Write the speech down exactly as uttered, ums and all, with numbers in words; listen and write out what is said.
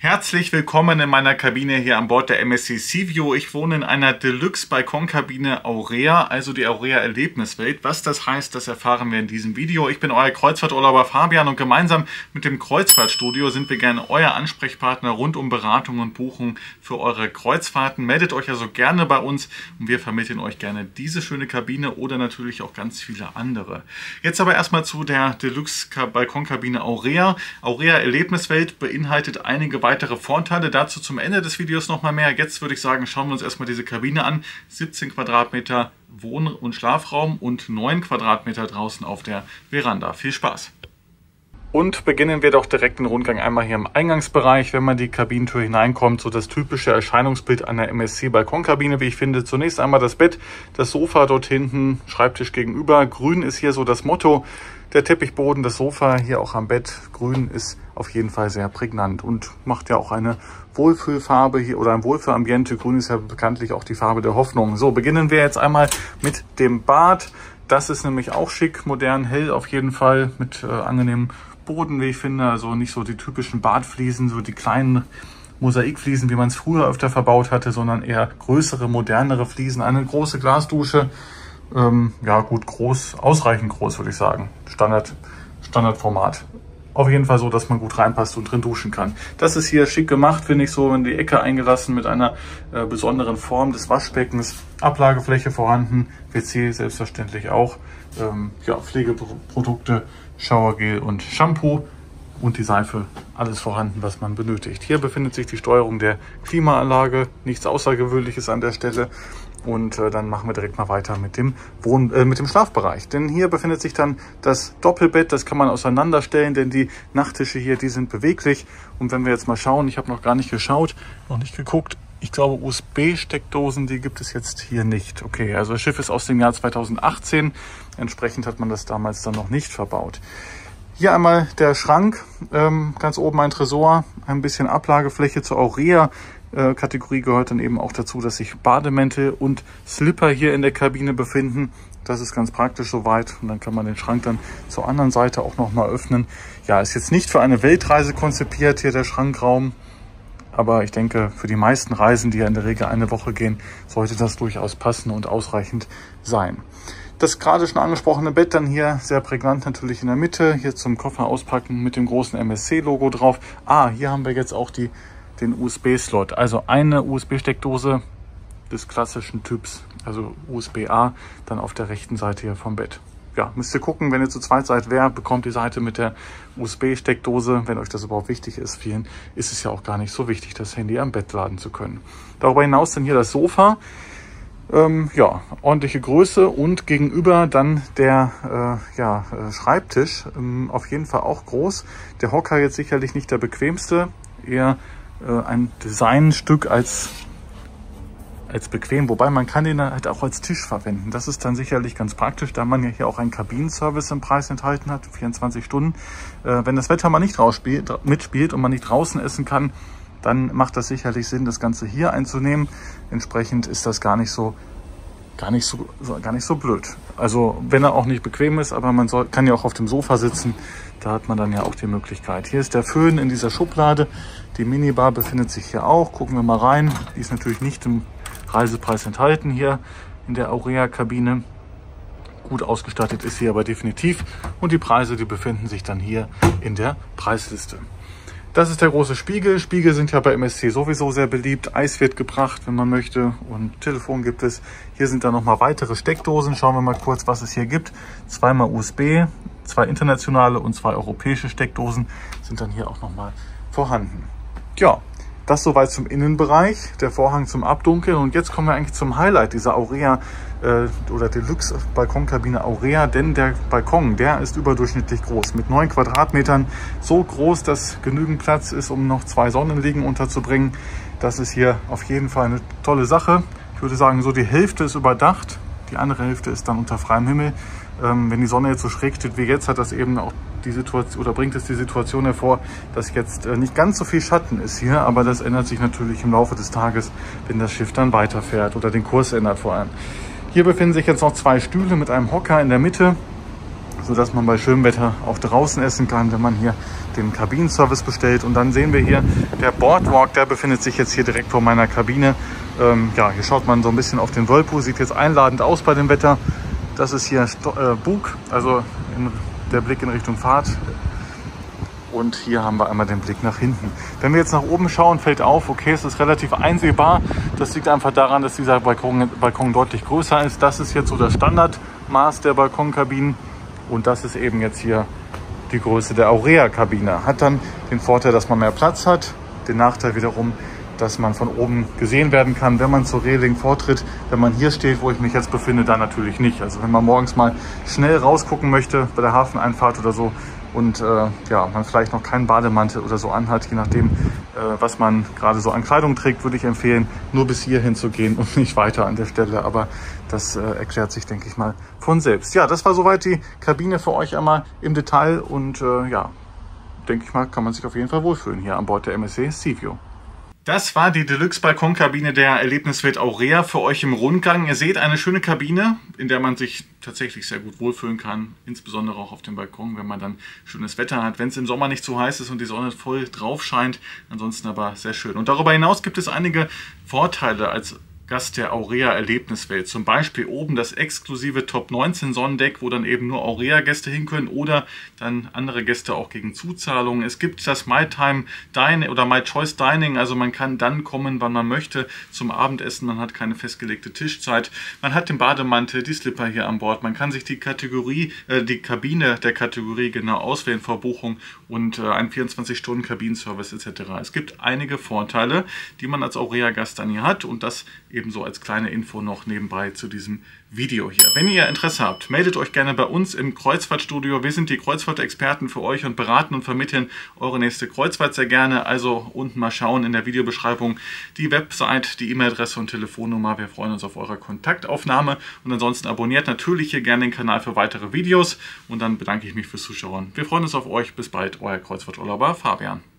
Herzlich willkommen in meiner Kabine hier an Bord der M S C Seaview. Ich wohne in einer Deluxe-Balkonkabine Aurea, also die Aurea Erlebniswelt. Was das heißt, das erfahren wir in diesem Video. Ich bin euer Kreuzfahrturlauber Fabian und gemeinsam mit dem Kreuzfahrtstudio sind wir gerne euer Ansprechpartner rund um Beratung und Buchung für eure Kreuzfahrten. Meldet euch also gerne bei uns und wir vermitteln euch gerne diese schöne Kabine oder natürlich auch ganz viele andere. Jetzt aber erstmal zu der Deluxe-Balkonkabine Aurea. Aurea Erlebniswelt beinhaltet einige weitere Vorteile, dazu zum Ende des Videos nochmal mehr. Jetzt würde ich sagen, schauen wir uns erstmal diese Kabine an. siebzehn Quadratmeter Wohn- und Schlafraum und neun Quadratmeter draußen auf der Veranda. Viel Spaß! Und beginnen wir doch direkt den Rundgang einmal hier im Eingangsbereich, wenn man die Kabinentür hineinkommt, so das typische Erscheinungsbild einer M S C Balkonkabine, wie ich finde. Zunächst einmal das Bett, das Sofa dort hinten, Schreibtisch gegenüber. Grün ist hier so das Motto. Der Teppichboden, das Sofa hier auch am Bett, grün ist auf jeden Fall sehr prägnant und macht ja auch eine Wohlfühlfarbe hier oder ein Wohlfühlambiente. Grün ist ja bekanntlich auch die Farbe der Hoffnung. So, beginnen wir jetzt einmal mit dem Bad. Das ist nämlich auch schick, modern, hell auf jeden Fall mit äh, angenehmem Boden, wie ich finde. Also nicht so die typischen Badfliesen, so die kleinen Mosaikfliesen, wie man es früher öfter verbaut hatte, sondern eher größere, modernere Fliesen. Eine große Glasdusche. Ähm, ja gut, groß, ausreichend groß würde ich sagen. Standard, Standardformat. Auf jeden Fall so, dass man gut reinpasst und drin duschen kann. Das ist hier schick gemacht, finde ich, so in die Ecke eingelassen mit einer äh, besonderen Form des Waschbeckens. Ablagefläche vorhanden, W C selbstverständlich auch. Ähm, ja, Pflegeprodukte, Showergel und Shampoo und die Seife, alles vorhanden, was man benötigt. Hier befindet sich die Steuerung der Klimaanlage, nichts Außergewöhnliches an der Stelle. Und äh, dann machen wir direkt mal weiter mit dem Wohn äh, mit dem Schlafbereich. Denn hier befindet sich dann das Doppelbett, das kann man auseinanderstellen, denn die Nachttische hier, die sind beweglich. Und wenn wir jetzt mal schauen, ich habe noch gar nicht geschaut, noch nicht geguckt, ich glaube U S B-Steckdosen, die gibt es jetzt hier nicht. Okay, also das Schiff ist aus dem Jahr zweitausendachtzehn, entsprechend hat man das damals dann noch nicht verbaut. Hier einmal der Schrank, ähm, ganz oben ein Tresor, ein bisschen Ablagefläche zur Aurea. Kategorie gehört dann eben auch dazu, dass sich Bademäntel und Slipper hier in der Kabine befinden. Das ist ganz praktisch soweit und dann kann man den Schrank dann zur anderen Seite auch nochmal öffnen. Ja, ist jetzt nicht für eine Weltreise konzipiert hier der Schrankraum, aber ich denke, für die meisten Reisen, die ja in der Regel eine Woche gehen, sollte das durchaus passen und ausreichend sein. Das gerade schon angesprochene Bett dann hier sehr prägnant natürlich in der Mitte, hier zum Koffer auspacken mit dem großen M S C-Logo drauf. Ah, hier haben wir jetzt auch die den U S B-Slot, also eine U S B-Steckdose des klassischen Typs, also U S B A, dann auf der rechten Seite hier vom Bett. Ja, müsst ihr gucken, wenn ihr zu zweit seid, wer bekommt die Seite mit der U S B-Steckdose, wenn euch das überhaupt wichtig ist. Vielen ist es ja auch gar nicht so wichtig, das Handy am Bett laden zu können. Darüber hinaus dann hier das Sofa, ähm, ja, ordentliche Größe und gegenüber dann der äh, ja, äh, Schreibtisch, ähm, auf jeden Fall auch groß. Der Hocker jetzt sicherlich nicht der bequemste, eher ein Designstück als, als bequem, wobei man kann den halt auch als Tisch verwenden. Das ist dann sicherlich ganz praktisch, da man ja hier auch einen Kabinenservice im Preis enthalten hat, vierundzwanzig Stunden. Äh, wenn das Wetter mal nicht rausspielt, mitspielt und man nicht draußen essen kann, dann macht das sicherlich Sinn, das Ganze hier einzunehmen. Entsprechend ist das gar nicht so Gar nicht so, gar nicht so blöd. Also wenn er auch nicht bequem ist, aber man soll, kann ja auch auf dem Sofa sitzen. Da hat man dann ja auch die Möglichkeit. Hier ist der Föhn in dieser Schublade. Die Minibar befindet sich hier auch. Gucken wir mal rein. Die ist natürlich nicht im Reisepreis enthalten hier in der Aurea-Kabine. Gut ausgestattet ist sie aber definitiv. Und die Preise, die befinden sich dann hier in der Preisliste. Das ist der große Spiegel. Spiegel sind ja bei M S C sowieso sehr beliebt. Eis wird gebracht, wenn man möchte. Und Telefon gibt es. Hier sind dann nochmal weitere Steckdosen. Schauen wir mal kurz, was es hier gibt. Zweimal U S B, zwei internationale und zwei europäische Steckdosen sind dann hier auch nochmal vorhanden. Ja, das soweit zum Innenbereich. Der Vorhang zum Abdunkeln. Und jetzt kommen wir eigentlich zum Highlight dieser Aurea äh, oder Deluxe Balkonkabine Aurea. Denn der Balkon, der ist überdurchschnittlich groß. Mit neun Quadratmetern. So groß, dass genügend Platz ist, um noch zwei Sonnenliegen unterzubringen. Das ist hier auf jeden Fall eine tolle Sache. Ich würde sagen, so die Hälfte ist überdacht. Die andere Hälfte ist dann unter freiem Himmel. Ähm, wenn die Sonne jetzt so schräg steht wie jetzt, hat das eben auch die Situation oder bringt es die Situation hervor, dass jetzt äh, nicht ganz so viel Schatten ist hier, aber das ändert sich natürlich im Laufe des Tages, wenn das Schiff dann weiterfährt oder den Kurs ändert vor allem. Hier befinden sich jetzt noch zwei Stühle mit einem Hocker in der Mitte. sodass man bei schönem Wetter auch draußen essen kann, wenn man hier den Kabinenservice bestellt. Und dann sehen wir hier, der Boardwalk, der befindet sich jetzt hier direkt vor meiner Kabine. Ähm, ja, hier schaut man so ein bisschen auf den Whirlpool, sieht jetzt einladend aus bei dem Wetter. Das ist hier äh, Bug, also in, der Blick in Richtung Fahrt. Und hier haben wir einmal den Blick nach hinten. Wenn wir jetzt nach oben schauen, fällt auf, okay, es ist relativ einsehbar. Das liegt einfach daran, dass dieser Balkon, Balkon deutlich größer ist. Das ist jetzt so das Standardmaß der Balkonkabinen. Und das ist eben jetzt hier die Größe der Aurea-Kabine. Hat dann den Vorteil, dass man mehr Platz hat. Den Nachteil wiederum, dass man von oben gesehen werden kann, wenn man zur Reling vortritt. Wenn man hier steht, wo ich mich jetzt befinde, dann natürlich nicht. Also wenn man morgens mal schnell rausgucken möchte bei der Hafeneinfahrt oder so, und äh, ja, man vielleicht noch keinen Bademantel oder so anhat, je nachdem, äh, was man gerade so an Kleidung trägt, würde ich empfehlen, nur bis hierhin zu gehen und nicht weiter an der Stelle. Aber das äh, erklärt sich, denke ich mal, von selbst. Ja, das war soweit die Kabine für euch einmal im Detail. Und äh, ja, denke ich mal, kann man sich auf jeden Fall wohlfühlen hier an Bord der M S C Seaview. Das war die Deluxe-Balkonkabine der Erlebniswelt Aurea für euch im Rundgang. Ihr seht eine schöne Kabine, in der man sich tatsächlich sehr gut wohlfühlen kann, insbesondere auch auf dem Balkon, wenn man dann schönes Wetter hat, wenn es im Sommer nicht zu heiß ist und die Sonne voll drauf scheint. Ansonsten aber sehr schön. Und darüber hinaus gibt es einige Vorteile als Gast der Aurea Erlebniswelt. Zum Beispiel oben das exklusive Top neunzehn Sonnendeck, wo dann eben nur Aurea-Gäste hin können oder dann andere Gäste auch gegen Zuzahlungen. Es gibt das MyTime Dining oder My Choice Dining, also man kann dann kommen, wann man möchte zum Abendessen. Man hat keine festgelegte Tischzeit. Man hat den Bademantel, die Slipper hier an Bord. Man kann sich die Kategorie, äh, die Kabine der Kategorie genau auswählen vor Buchung und äh, einen vierundzwanzig Stunden Kabinenservice et cetera. Es gibt einige Vorteile, die man als Aurea-Gast dann hier hat, und das ebenso als kleine Info noch nebenbei zu diesem Video hier. Wenn ihr Interesse habt, meldet euch gerne bei uns im Kreuzfahrtstudio. Wir sind die Kreuzfahrt-Experten für euch und beraten und vermitteln eure nächste Kreuzfahrt sehr gerne. Also unten mal schauen in der Videobeschreibung die Website, die E-Mail-Adresse und Telefonnummer. Wir freuen uns auf eure Kontaktaufnahme und ansonsten abonniert natürlich hier gerne den Kanal für weitere Videos und dann bedanke ich mich fürs Zuschauen. Wir freuen uns auf euch. Bis bald, euer Kreuzfahrturlauber Fabian.